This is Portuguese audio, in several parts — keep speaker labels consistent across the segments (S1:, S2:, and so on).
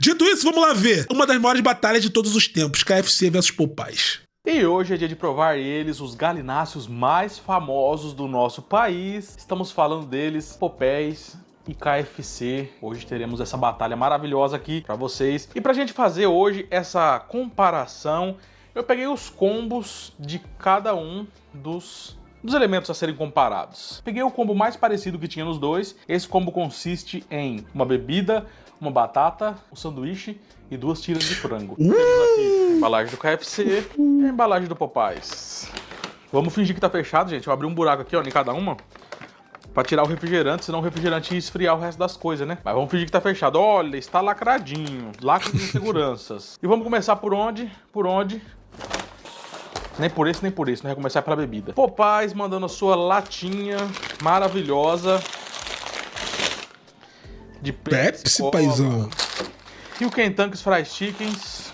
S1: Dito isso, vamos lá ver uma das maiores batalhas de todos os tempos, KFC versus Popeyes.
S2: E hoje é dia de provar eles, os galináceos mais famosos do nosso país. Estamos falando deles, Popeyes e KFC. Hoje teremos essa batalha maravilhosa aqui pra vocês. E pra gente fazer hoje essa comparação, eu peguei os combos de cada um dos elementos a serem comparados. Peguei o combo mais parecido que tinha nos dois. Esse combo consiste em uma bebida, uma batata, um sanduíche e 2 tiras de frango. Temos aqui a embalagem do KFC e a embalagem do Popeyes. Vamos fingir que tá fechado, gente. Eu abri um buraco aqui, ó, em cada uma, pra tirar o refrigerante, senão o refrigerante ia esfriar o resto das coisas, né? Mas vamos fingir que tá fechado. Olha, está lacradinho. Lacre de seguranças. E vamos começar por onde? Por onde? Nem por esse, nem por esse. Nós vamos começar pela bebida. Popeyes mandando a sua latinha maravilhosa de
S1: Pepsi, paizão.
S2: E o Kentucky Fried Chickens.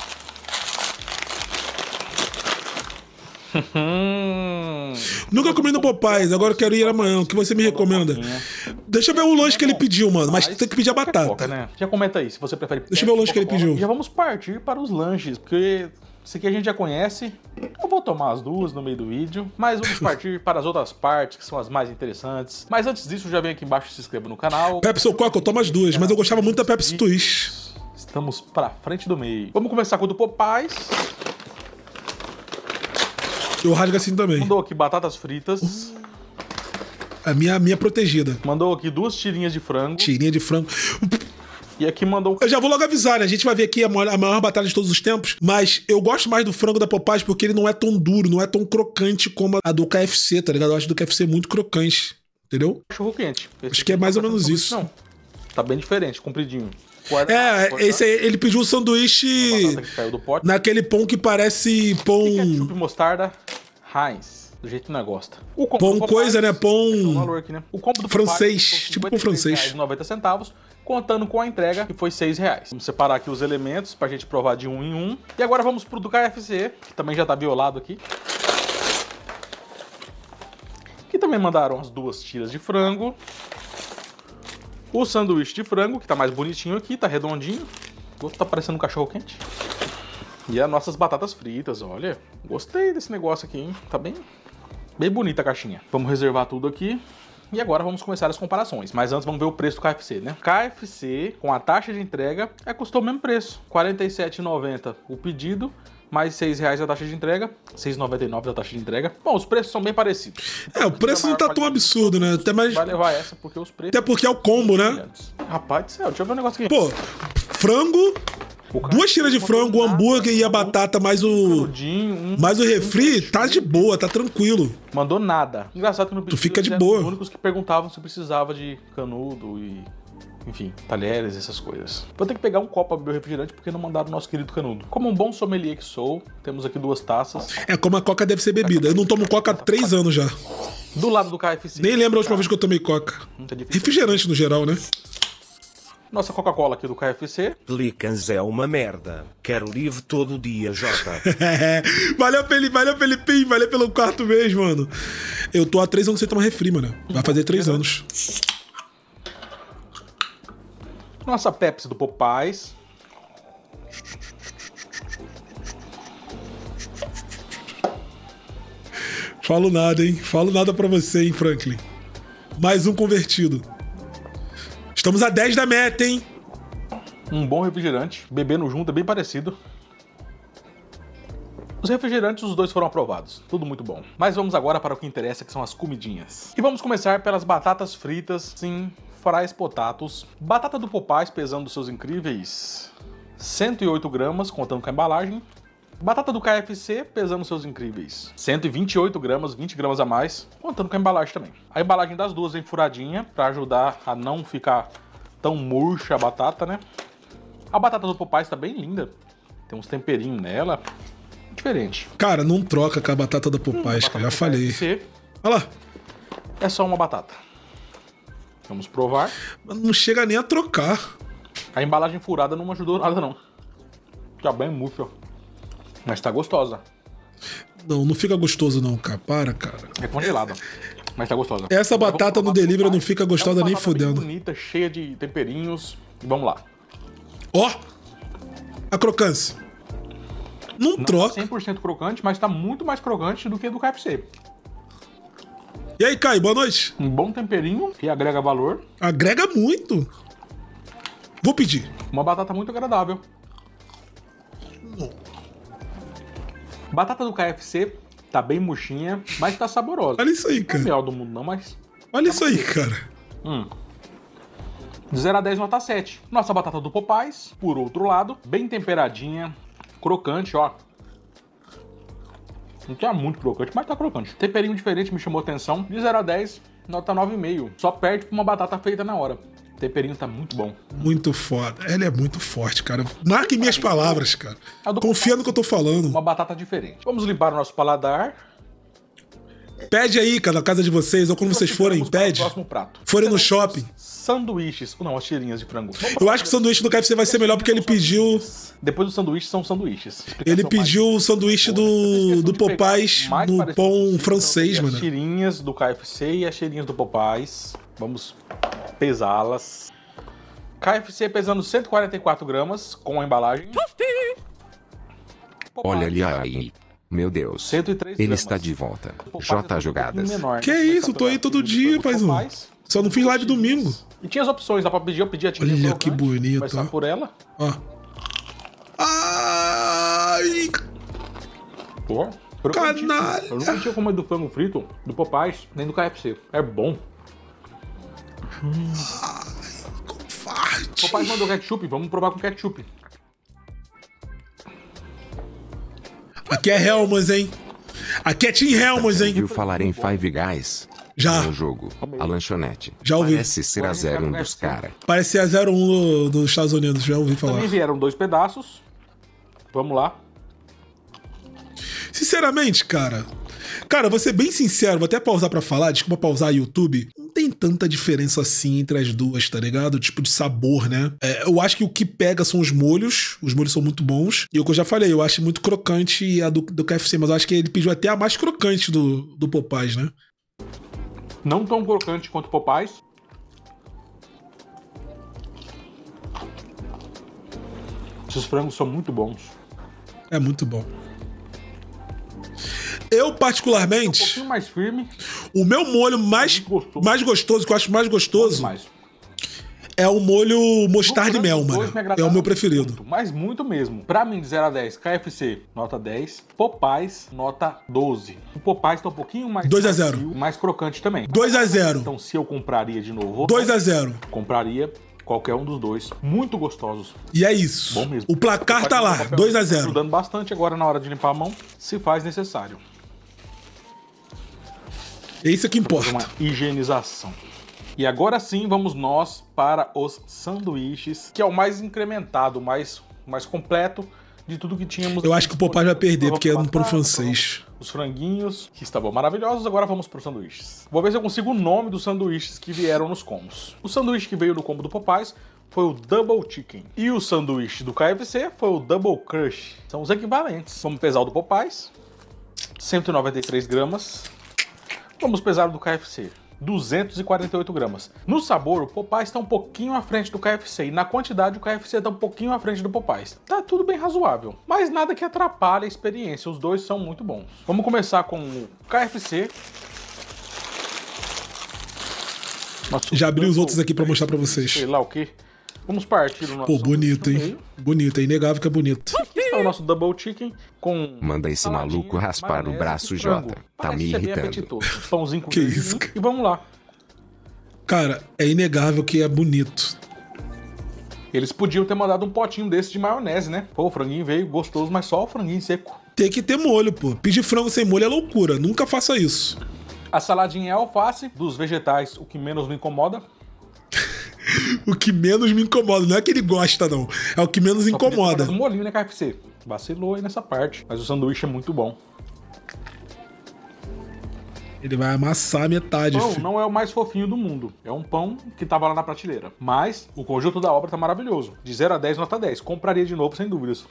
S1: Nunca comi no Popeyes, agora eu quero ir amanhã. O que você me recomenda? Deixa eu ver o lanche que ele pediu, mano. Mas tem que pedir a batata.
S2: Né? Já comenta aí, se você prefere.
S1: Deixa eu ver o lanche que ele pediu.
S2: Já vamos partir para os lanches, porque esse aqui a gente já conhece. Eu vou tomar as duas no meio do vídeo, mas vamos partir para as outras partes, que são as mais interessantes. Mas antes disso, já vem aqui embaixo e se inscreva no canal.
S1: Pepsi ou Coca, eu tomo as duas, mas eu gostava muito da Pepsi Twist.
S2: Estamos pra frente do meio. Vamos começar com o do Popeyes.
S1: Eu rasgo assim também.
S2: Mandou aqui batatas fritas.
S1: A minha protegida.
S2: Mandou aqui 2 tirinhas de frango.
S1: Tirinha de frango.
S2: E aqui mandou...
S1: Eu já vou logo avisar, né? A gente vai ver aqui a maior batalha de todos os tempos, mas eu gosto mais do frango da Popeyes porque ele não é tão duro, não é tão crocante como a do KFC, tá ligado? Eu acho do KFC muito crocante, entendeu?
S2: Cachorro quente.
S1: Acho que é mais ou menos isso.
S2: Não, tá bem diferente, compridinho.
S1: Esse aí, ele pediu um sanduíche naquele pão que parece pão...
S2: Ketchup, mostarda, Heinz. Do jeito que não gosta. O
S1: pão coisa, né? Pão
S2: valor aqui, né? O combo do
S1: francês, tipo pão francês.
S2: R$53,90, contando com a entrega, que foi R$6. Vamos separar aqui os elementos pra gente provar de um em um. E agora vamos pro do KFC, que também já tá violado aqui. Que também mandaram as 2 tiras de frango. O sanduíche de frango, que tá mais bonitinho aqui, tá redondinho. O outro tá parecendo um cachorro quente. E as nossas batatas fritas, olha. Gostei desse negócio aqui, hein? Tá bem bonita a caixinha. Vamos reservar tudo aqui. E agora vamos começar as comparações. Mas antes vamos ver o preço do KFC, né? KFC, com a taxa de entrega, custou o mesmo preço. R$ 47,90 o pedido, mais R$6 a taxa de entrega. R$ 6,99 a taxa de entrega. Bom, os preços são bem parecidos.
S1: O preço não tá tão absurdo, né? Até mais...
S2: Vai levar essa porque os preços...
S1: Até porque é o combo, né?
S2: Rapaz do céu, deixa eu ver um negócio aqui.
S1: Pô, frango... 2 tiras de frango, o hambúrguer e a batata, mais o refri, tá de boa, tá tranquilo.
S2: Mandou nada. Engraçado que no pedido
S1: tu fica de boa.
S2: Os únicos que perguntavam se precisava de canudo e, enfim, talheres, essas coisas. Vou ter que pegar um copo pra beber o refrigerante porque não mandaram o nosso querido canudo. Como um bom sommelier que sou, temos aqui 2 taças.
S1: Como a Coca deve ser bebida. Eu não tomo Coca há 3 anos já.
S2: Do lado do KFC.
S1: Nem lembro a última vez que eu tomei Coca. Refrigerante no geral, né?
S2: Nossa Coca-Cola aqui do KFC.
S3: Pelicans é uma merda. Quero livre todo dia, Jota.
S1: Valeu, Felipinho. Valeu pelo quarto mês, mano. Eu tô há 3 anos sem tomar refri, mano. Vai fazer 3 anos.
S2: Nossa Pepsi do Popeyes.
S1: Falo nada, hein? Falo nada pra você, hein, Franklin. Mais um convertido. Estamos a 10 da meta, hein?
S2: Um bom refrigerante. Bebendo junto é bem parecido. Os refrigerantes, os 2 foram aprovados. Tudo muito bom. Mas vamos agora para o que interessa, que são as comidinhas. E vamos começar pelas batatas fritas. Sim, fries potatoes. Batata do Popeyes pesando seus incríveis 108 gramas, contando com a embalagem. Batata do KFC pesando seus incríveis 128 gramas, 20 gramas a mais, contando com a embalagem também. A embalagem das duas vem furadinha, pra ajudar a não ficar tão murcha a batata, né? A batata do Popeyes tá bem linda. Tem uns temperinhos nela. Diferente.
S1: Cara, não troca com a batata da Popeyes, cara. Já falei.
S2: KFC.
S1: Olha lá.
S2: É só uma batata. Vamos provar.
S1: Não chega nem a trocar.
S2: A embalagem furada não ajudou nada, não. Tá bem murcha. Mas tá gostosa.
S1: Não, não fica gostoso não, cara. Para, cara.
S2: É congelada. Mas tá gostosa.
S1: Essa batata no delivery não fica gostosa nem fodendo.
S2: Bonita, cheia de temperinhos. Vamos lá.
S1: Ó, a crocância. Não troca.
S2: Tá 100% crocante, mas tá muito mais crocante do que do KFC.
S1: E aí, Caio, boa noite.
S2: Um bom temperinho que agrega valor.
S1: Agrega muito. Vou pedir.
S2: Uma batata muito agradável. Batata do KFC tá bem murchinha, mas tá saborosa.
S1: Olha isso aí,
S2: Não é
S1: cara.
S2: o melhor do mundo não, mas...
S1: Olha isso aí, cara.
S2: De 0 a 10, nota 7. Nossa batata do Popeyes, por outro lado, bem temperadinha, crocante, ó. Não tá muito crocante, mas tá crocante. Temperinho diferente me chamou atenção. De 0 a 10, nota 9,5. Só perde pra uma batata feita na hora. O temperinho tá muito bom.
S1: Muito foda. Ela é muito forte, cara. Marque minhas palavras, cara.
S2: A do
S1: Confia no que eu tô falando.
S2: Uma batata diferente. Vamos limpar o nosso paladar.
S1: Pede aí, cara, na casa de vocês, ou quando vocês forem,
S2: Vamos para o
S1: pede.
S2: próximo prato.
S1: Forem no
S2: Teremos
S1: shopping.
S2: Sanduíches. Não, as tirinhas de frango.
S1: Eu acho que o sanduíche do KFC vai ser melhor porque ele pediu.
S2: Depois do sanduíche são sanduíches.
S1: Ele
S2: Explicação
S1: pediu o sanduíche do Popeyes
S2: mais
S1: no
S2: parecido
S1: pão
S2: possível.
S1: francês,
S2: As
S1: mano.
S2: tirinhas do KFC e as tirinhas do Popeyes. Vamos pesá-las. KFC pesando 144 gramas com a embalagem.
S3: Olha ali aí. Meu Deus.
S2: 103
S3: Ele
S2: gramas.
S3: está de volta.
S2: Popeyes
S3: J
S2: é um pouquinho
S3: jogadas.
S2: menor,
S1: Que
S2: né?
S1: isso,
S2: Mas
S1: tô aí
S2: tá
S1: todo
S2: pelo
S1: dia,
S2: do
S1: paizão.
S2: Popeyes.
S1: Só não fiz live domingo.
S2: E tinha as opções, dá pra pedir, eu pedi a tirinha
S1: Olha que
S2: crocante.
S1: bonito,
S2: Começar
S1: ó.
S2: por ela.
S1: Ó. Ai!
S2: Pô, crocantíssimo.
S1: Canalha.
S2: Eu nunca tinha comido frango frito do Popeyes, nem do KFC. É bom.
S1: Forte.
S2: Popeyes mandou ketchup, vamos provar com ketchup.
S1: Aqui é Helmans, hein? Aqui é Team Helmans, hein?
S3: Viu falar em Five Guys?
S1: Já.
S3: No jogo. A lanchonete.
S1: Já ouvi.
S3: Parece ser a 01 dos cara.
S1: Parece a 01 dos Estados Unidos, já ouvi falar.
S2: Também vieram 2 pedaços. Vamos lá.
S1: Sinceramente, cara. Cara, vou ser bem sincero, vou até pausar pra falar, desculpa pausar YouTube. Não tem tanta diferença assim entre as duas, tá ligado? Tipo de sabor, né? Eu acho que o que pega são os molhos são muito bons. E o que eu já falei, eu acho muito crocante a do KFC, mas eu acho que ele pediu até a mais crocante do Popeyes, né?
S2: Não tão crocante quanto o Popeyes. Esses frangos são muito bons.
S1: É muito bom. Eu,
S2: Um
S1: particularmente,
S2: pouquinho mais firme.
S1: o meu molho mais gostoso, que eu acho mais gostoso,
S2: Mais.
S1: é o molho mostarda e
S2: No
S1: mel,
S2: frango, os dois
S1: mano.
S2: me
S1: É
S2: agradaram
S1: o meu preferido.
S2: muito, mas muito mesmo. Pra mim, de 0 a 10, KFC, nota 10. Popeyes, nota 12. O Popeyes tá um pouquinho mais
S1: 2 a 0.
S2: macio, mais crocante também.
S1: 2 a 0.
S2: Então, se eu compraria de novo,
S1: 2 a 0.
S2: compraria qualquer um dos dois. Muito gostosos.
S1: E é isso.
S2: Bom mesmo.
S1: O placar tá lá, 2 a 0.
S2: Ajudando bastante agora na hora de limpar a mão, se faz necessário.
S1: É isso que
S2: Fazer uma
S1: importa.
S2: higienização. E agora sim, vamos nós para os sanduíches, que é o mais incrementado, o mais completo de tudo que tínhamos.
S1: Eu acho que o Popeye vai perder,
S2: Provamos
S1: porque é no pão
S2: batata,
S1: francês.
S2: Os franguinhos, que estavam maravilhosos, agora vamos para os sanduíches. Vou ver se eu consigo o nome dos sanduíches que vieram nos combos. O sanduíche que veio no combo do Popeyes foi o Double Chicken. E o sanduíche do KFC foi o Double Crush. São os equivalentes. Vamos pesar o do Popeyes. 193 gramas. Vamos pesar o do KFC. 248 gramas. No sabor, o Popeyes está um pouquinho à frente do KFC. E na quantidade, o KFC está um pouquinho à frente do Popeyes. Tá tudo bem razoável. Mas nada que atrapalhe a experiência. Os dois são muito bons. Vamos começar com o KFC. Nossa,
S1: Já abri os outros aqui pra mostrar pra vocês.
S2: sei lá o que. Vamos partir o nosso...
S1: Pô, bonito,
S2: sanduíche no
S1: hein?
S2: meio.
S1: Bonito, é inegável que é bonito.
S2: Aqui está o nosso Double Chicken com...
S3: Manda esse
S2: saladinha,
S3: maluco raspar o
S2: maionese
S3: braço,
S2: e frango.
S3: Jota. Tá
S2: Parece
S3: me
S2: ser bem
S3: irritando.
S2: apetitoso. Pãozinho com
S1: Que
S2: queijinho.
S1: isso, cara?
S2: E vamos lá.
S1: Cara, é inegável que é bonito.
S2: Eles podiam ter mandado um potinho desse de maionese, né? Pô, o franguinho veio gostoso, mas só o franguinho seco.
S1: Tem que ter molho, pô. Pedir frango sem molho é loucura. Nunca faça isso.
S2: A saladinha é alface. Dos vegetais, o que menos me incomoda.
S1: O que menos me incomoda. Não é que ele gosta, não. É o que menos
S2: Só podia ter
S1: incomoda.
S2: mandado um molhinho, né, KFC? Vacilou aí nessa parte. Mas o sanduíche é muito bom.
S1: Ele vai amassar metade,
S2: O pão
S1: filho.
S2: não é o mais fofinho do mundo. É um pão que tava lá na prateleira. Mas o conjunto da obra tá maravilhoso. De 0 a 10, nota 10. Compraria de novo, sem dúvidas.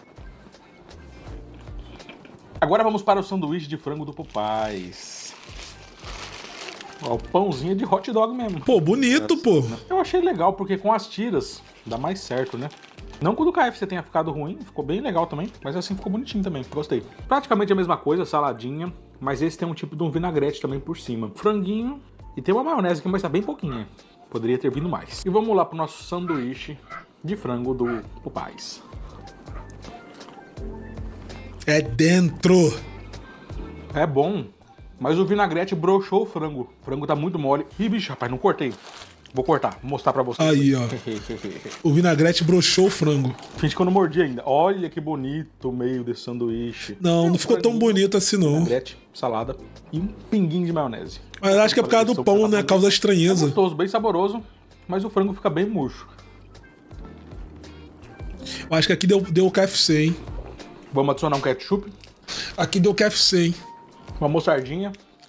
S2: Agora vamos para o sanduíche de frango do Popeyes. Ó, o pãozinho é de hot dog mesmo.
S1: Pô, bonito, pô.
S2: Eu achei legal, porque com as tiras dá mais certo, né? Não que o do KFC tenha ficado ruim, ficou bem legal também, mas assim ficou bonitinho também, gostei. Praticamente a mesma coisa, saladinha, mas esse tem um tipo de um vinagrete também por cima. Franguinho e tem uma maionese aqui, mas tá bem pouquinha. Poderia ter vindo mais. E vamos lá pro nosso sanduíche de frango do Popeyes.
S1: É dentro.
S2: É bom, mas o vinagrete broxou o frango. O frango tá muito mole. Ih, bicho, rapaz, não cortei. Vou cortar, vou mostrar pra vocês.
S1: Aí, ó. O vinagrete broxou o frango.
S2: Finge que eu não mordi ainda. Olha que bonito o meio desse sanduíche.
S1: Não ficou tão bonito assim, não.
S2: Vinagrete, salada e um pinguinho de maionese.
S1: Mas acho que é por causa do pão, né? Causa da estranheza.
S2: É gostoso, bem saboroso, mas o frango fica bem murcho.
S1: Eu acho que aqui deu KFC, hein?
S2: Vamos adicionar um ketchup.
S1: Aqui deu KFC, hein?
S2: Uma mostardinha.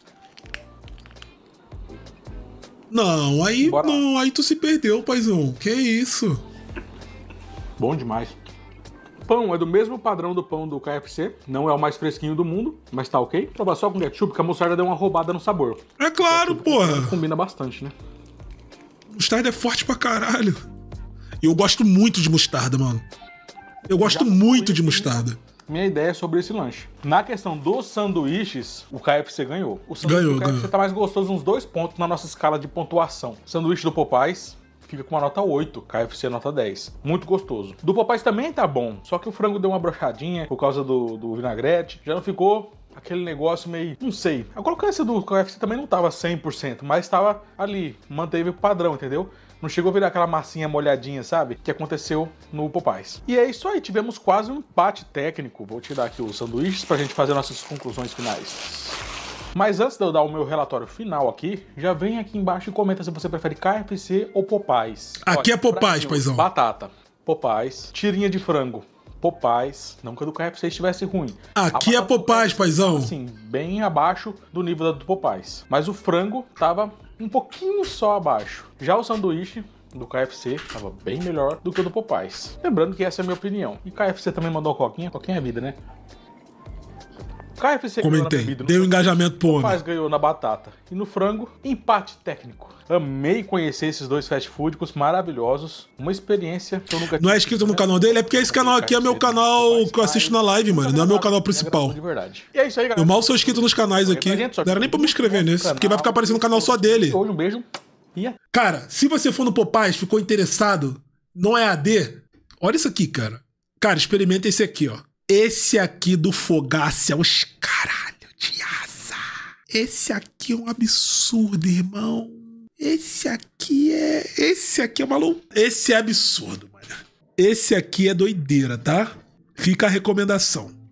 S1: Não, aí
S2: Bora
S1: não,
S2: lá.
S1: aí tu se perdeu, paizão. Que isso?
S2: Bom demais. O pão é do mesmo padrão do pão do KFC. Não é o mais fresquinho do mundo, mas tá ok. Prova só com ketchup, que a mostarda deu uma roubada no sabor.
S1: É claro, porra.
S2: Combina bastante, né?
S1: Mostarda é forte pra caralho. E eu gosto muito de mostarda, mano. Eu gosto muito de mostarda.
S2: Minha ideia sobre esse lanche. Na questão dos sanduíches, o KFC ganhou. O sanduíche do KFC tá mais gostoso, uns 2 pontos na nossa escala de pontuação. Sanduíche do Popeyes fica com uma nota 8, KFC nota 10. Muito gostoso. Do Popeyes também tá bom, só que o frango deu uma brochadinha por causa do vinagrete. Já não ficou aquele negócio meio... não sei. A crocância do KFC também não tava 100%, mas tava ali, manteve o padrão, entendeu? Não chegou a virar aquela massinha molhadinha, sabe? Que aconteceu no Popeyes. E é isso aí, tivemos quase um empate técnico. Vou tirar aqui os sanduíches pra gente fazer nossas conclusões finais. Mas antes de eu dar o meu relatório final aqui, já vem aqui embaixo e comenta se você prefere KFC ou Popeyes.
S1: Aqui é Popeyes,
S2: pratinho,
S1: paizão.
S2: Batata, Popeyes. Tirinha de frango, Popeyes. Não que a do KFC estivesse ruim.
S1: Aqui é Popeyes, paizão.
S2: Assim, bem abaixo do nível da do Popeyes. Mas o frango tava um pouquinho só abaixo. Já o sanduíche do KFC tava bem melhor do que o do Popeyes. Lembrando que essa é a minha opinião. E KFC também mandou coquinha. Coquinha é vida, né? KFC
S1: Comentei.
S2: Ganhou na
S1: Deu engajamento pro homem.
S2: Popeyes ganhou na batata. E no frango, empate técnico. Amei conhecer esses dois fast foods maravilhosos. Uma experiência que eu nunca
S1: Não é inscrito no canal dele? É porque esse canal aqui é meu canal que eu assisto na live, mano. Não é meu canal principal.
S2: De verdade. E é isso aí, galera.
S1: Eu mal sou inscrito nos canais aqui. Não era nem pra me inscrever nesse, porque vai ficar aparecendo no canal só dele.
S2: Hoje um beijo. E
S1: Cara, se você for no Popeyes, ficou interessado, não é AD, olha isso aqui, cara. Cara, experimenta esse aqui, ó. Esse aqui do Fogaça é os caralho de asa. Esse aqui é um absurdo, irmão. Esse aqui é maluco. Esse é absurdo, mano. Esse aqui é doideira, tá? Fica a recomendação.